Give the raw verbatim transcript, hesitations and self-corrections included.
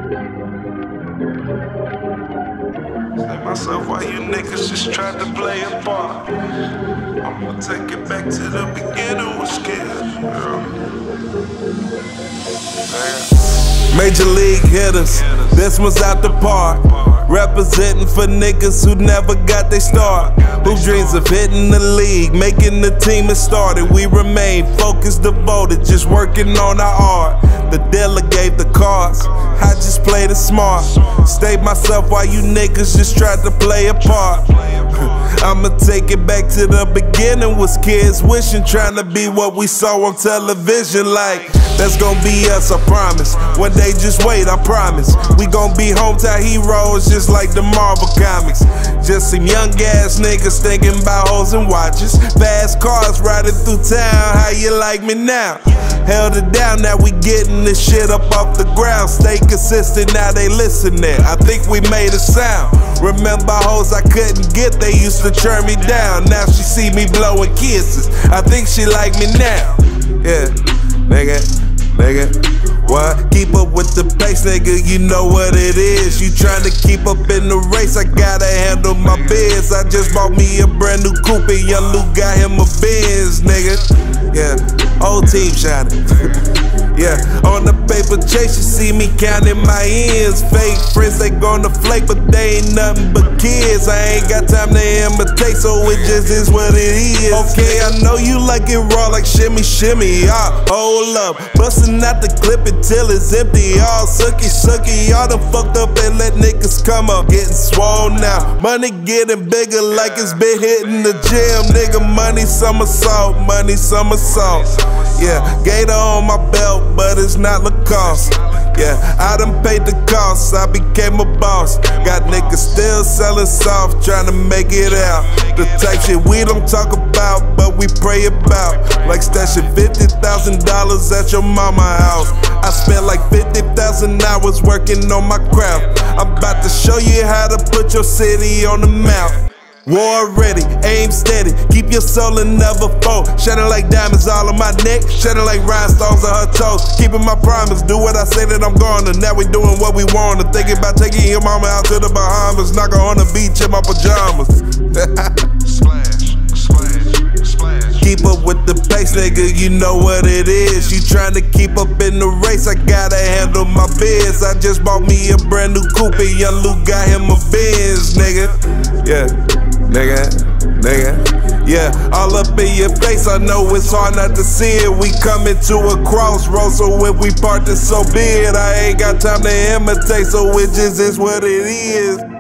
Say myself, why you niggas just tried to play a part? I'ma take it back to the beginning, was scared. Major league hitters, this one's out the park. Representing for niggas who never got their start, who dreams of hitting the league, making the team and started. We remain focused, devoted, just working on our art. The dealer gave the cards, I just played it smart. Stayed myself while you niggas just tried to play a part. I'ma take it back to the beginning. Was kids wishing, trying to be what we saw on television. Like, that's gonna be us, I promise. One day, just wait, I promise. We gon' be hometown heroes, just like the Marvel comics. Just some young ass niggas thinking about hoes and watches. Fast cars riding through town, how you like me now? Held it down, now we getting this shit up off the ground. Stay consistent, now they listening. I think we made a sound. Remember hoes I couldn't get, they used to turn me down. Now she see me blowing kisses, I think she like me now. Yeah, nigga, nigga, what? Keep up with the pace, nigga, you know what it is. You tryna keep up in the race, I gotta handle my biz. I just bought me a brand new coupe, young Luke got him a Benz, nigga. Yeah, whole team shining. Yeah, on the paper chase, you see me counting my ends. Fake friends, they gonna flake, but they ain't nothing but kids. I ain't got time to imitate, so it just is what it is. Okay, I know you like it raw, like shimmy, shimmy. Ah, hold up, bustin' out the clip until it's empty. All sucky, sucky, y'all done fucked up and let niggas come up. Getting swole now, money getting bigger like it's been hitting the gym. Nigga, money somersault, money somersault. Yeah, Gator on my belt, but it's not Lacoste. Yeah, I done paid the cost, I became a boss. Got niggas still selling soft, trying to make it out. The type shit we don't talk about, but we pray about. Like stashing fifty thousand dollars at your mama house. I spent like fifty thousand hours working on my craft. I'm about to show you how to put your city on the map. War ready, aim steady, keep your soul and never fold. Shining like diamonds all on my neck, shining like rhinestones on her toes. Keeping my promise, do what I say that I'm gonna. Now we doing what we wanna. Thinking about taking your mama out to the Bahamas. Knock her on the beach in my pajamas. Splash, splash, splash. Keep up with the pace, nigga, you know what it is. You tryna keep up in the race, I gotta handle my biz. I just bought me a brand new coupe, young Luke got him a Benz, nigga. Yeah. Nigga, nigga, yeah, all up in your face, I know it's hard not to see it. We coming to a crossroads, so if we part, then so be it. I ain't got time to imitate, so it just is what it is.